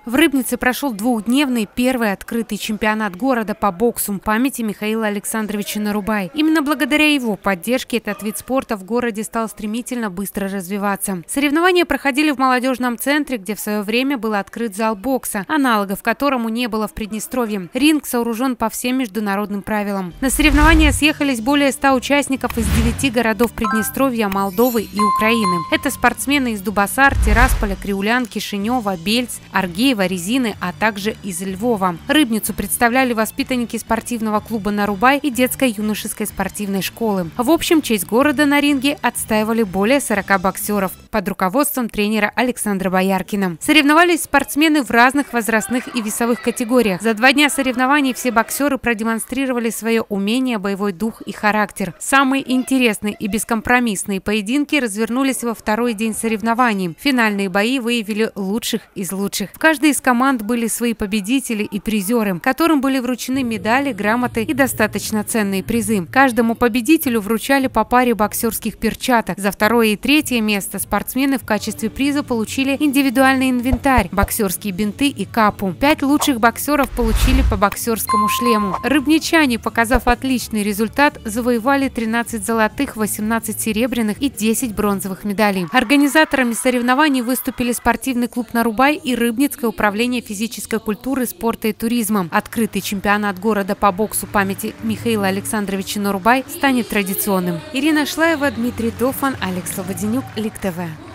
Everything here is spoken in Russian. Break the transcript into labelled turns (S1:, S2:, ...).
S1: В Рыбнице прошел двухдневный первый открытый чемпионат города по боксу памяти Михаила Александровича Нарубай. Именно благодаря его поддержке этот вид спорта в городе стал стремительно быстро развиваться. Соревнования проходили в молодежном центре, где в свое время был открыт зал бокса, аналогов которому не было в Приднестровье. Ринг сооружен по всем международным правилам. На соревнования съехались более 100 участников из 9 городов Приднестровья, Молдовы и Украины. Это спортсмены из Дубасар, Тирасполя, Криулян, Кишинева, Бельц, Аргеева, Резины, а также из Львова. Рыбницу представляли воспитанники спортивного клуба «Нарубай» и детско-юношеской спортивной школы. В общем, честь города на ринге отстаивали более 40 боксеров под руководством тренера Александра Бояркина. Соревновались спортсмены в разных возрастных и весовых категориях. За 2 дня соревнований все боксеры продемонстрировали свое умение, боевой дух и характер. Самые интересные и бескомпромиссные поединки развернулись во второй день соревнований. Финальные бои выявили лучших из лучших. В каждой из команд были свои победители и призеры, которым были вручены медали, грамоты и достаточно ценные призы. Каждому победителю вручали по паре боксерских перчаток. За 2-е и 3-е место спортсмены в качестве приза получили индивидуальный инвентарь, боксерские бинты и капу. 5 лучших боксеров получили по боксерскому шлему. Рыбничане, показав отличный результат, завоевали 13 золотых, 18 серебряных и 10 бронзовых медалей. Организаторами соревнований выступили спортивный клуб «Нарубай» и Рыбницкое управление физической культуры, спорта и туризма. Открытый чемпионат города по боксу памяти Михаила Александровича Нарубай станет традиционным. Ирина Шлаева, Дмитрий Дофан, Алекс Слободенюк, Лик ТВ.